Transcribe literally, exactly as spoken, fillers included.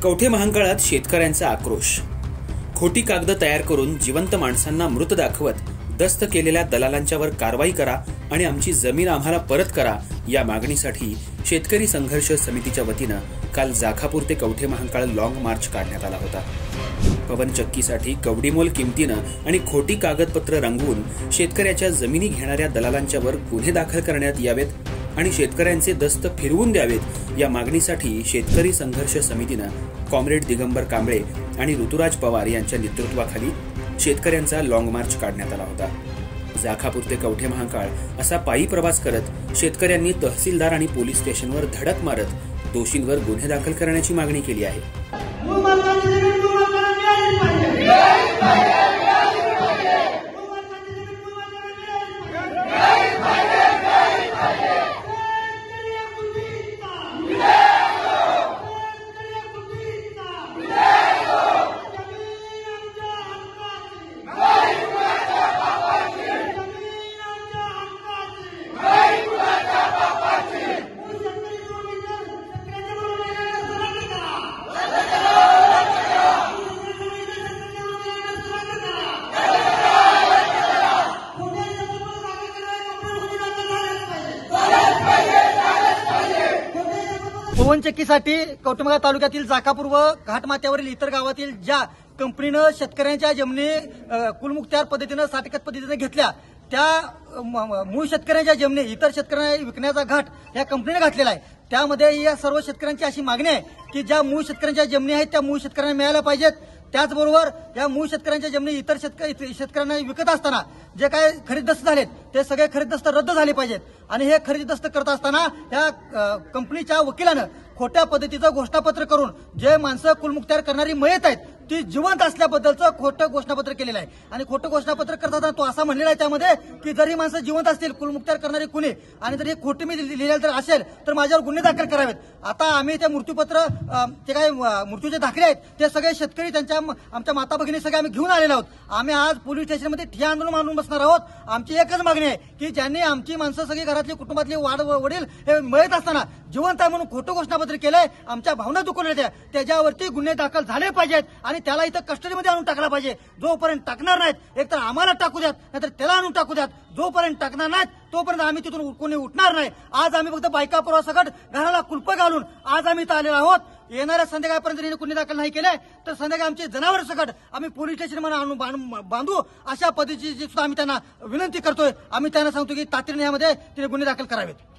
कवठे महांकाळात शेतकऱ्यांचा आक्रोश। खोटी कागद तयार करून जिवंत माणसांना मृत दाखवत दस्त केलेल्या दलालांच्यावर कारवाई करा आणि आमची जमीन आम्हाला परत करा या मागणीसाठी शेतकरी संघर्ष समितीच्या वतीने काल जाखापूर ते कवठे महांकाळ लॉंग मार्च काढण्यात आला होता। पवनचक्कीसाठी कवडीमोल किमतीने आणि खोटी कागदपत्र रंगवून शेतकऱ्याच्या जमिनी घेणाऱ्या दलालांच्यावर गुन्हे दाखल करण्यात यावेत आणि शेतकऱ्यांचे दस्त फिरवून द्यावेत या मागणीसाठी शेतकरी संघर्ष समितीने कॉम्रेड दिगंबर कांबळे आणि ऋतुराज पवार यांच्या नेतृत्वाखाली शेतकऱ्यांचा लॉंग मार्च काढण्यात आला होता। जाखापूर ते कवठे महांकाळ असा पायी प्रवास करत शेतकऱ्यांनी तहसीलदार आणि पोलीस स्टेशनवर धडक मारत दोषींवर गुन्हे दाखल करण्याची मागणी केली आहे। पवनचक्कीसाठी कवठे महांकाळ तालुक्यातील जाखापूर व घाटमाथ्यावरील इतर गावातील ज्या कंपनीनं शेतकऱ्यांच्या जमिनी कुलमुखत्यार पद्धतीनं साठकत पद्धतीने घेतल्या त्या मूळ शेतकऱ्यांच्या जमिनी इतर शेतकऱ्यांना विकण्याचा घाट या कंपनीने घातलेला आहे। त्यामध्ये या सर्व शेतकऱ्यांची अशी मागणी आहे की ज्या मूळ शेतकऱ्यांच्या जमिनी आहेत त्या मूळ शेतकऱ्यांना मिळायला पाहिजेत। त्याचबरोबर या मूळ शेतकऱ्यांच्या जमिनी इतर शेतकरी शेतकऱ्यांना विकत असताना जे काय खरीददस्त झालेत ते सगळे खरीददस्त रद्द झाले पाहिजेत आणि हे खरीददस्त करत असताना या कंपनीच्या वकिलानं खोट्या पद्धतीचं घोषणापत्र करून जे माणसं कुलमुखत्यार करणारी मयत आहेत ती जिवंत असल्याबद्दलचं खोटं घोषणापत्र केलेलं आहे आणि खोटं घोषणापत्र करताना तो असा म्हणलेला आहे त्यामध्ये की जर ही माणसं जिवंत असतील कुलमुखत्यार करणारी कुणी आणि जर हे खोटे मी लिहिलेलं जर असेल तर माझ्यावर गुन्हे दाखल करावेत। आता आम्ही ते मृत्यूपत्र ते काय मृत्यूचे दाखले आहेत ते सगळे शेतकरी त्यांच्या आमच्या माता भगिनी सगळे आम्ही घेऊन आलेलो आहोत। आम्ही आज पोलीस स्टेशनमध्ये ठिय्या आंदोलन मानून बसणार आहोत। आमची एकच मागणी आहे की ज्यांनी आमची माणसं सगळी घरातली कुटुंबातली वाढ वडील हे मयत असताना जिवंत आहे म्हणून खोटं घोषणापत्र केलंय आमच्या भावना दुखवल्या त्याच्यावरती गुन्हे दाखल झाले पाहिजेत आणि त्याला इथं कस्टडीमध्ये आणून टाकला पाहिजे। जोपर्यंत टाकणार नाहीत एक तर आम्हाला टाकू द्यात नाहीतर त्याला आणून टाकू द्यात। जोपर्यंत टाकणार नाहीत तोपर्यंत आम्ही तिथून कोणी उठणार नाही। आज आम्ही फक्त बायका पुरवा सकट घराला कुलप घालून आज आम्ही इथं आलेलो आहोत। येणाऱ्या संध्याकाळपर्यंत गुन्हे दाखल नाही केले तर संध्याकाळी आमचे जनावर सकट आम्ही पोलीस स्टेशनमध्ये आणून बांधू अशा पद्धतीची सुद्धा आम्ही त्यांना विनंती करतोय। आम्ही त्यांना सांगतो की तातडीने यामध्ये तिने गुन्हे दाखल करावेत।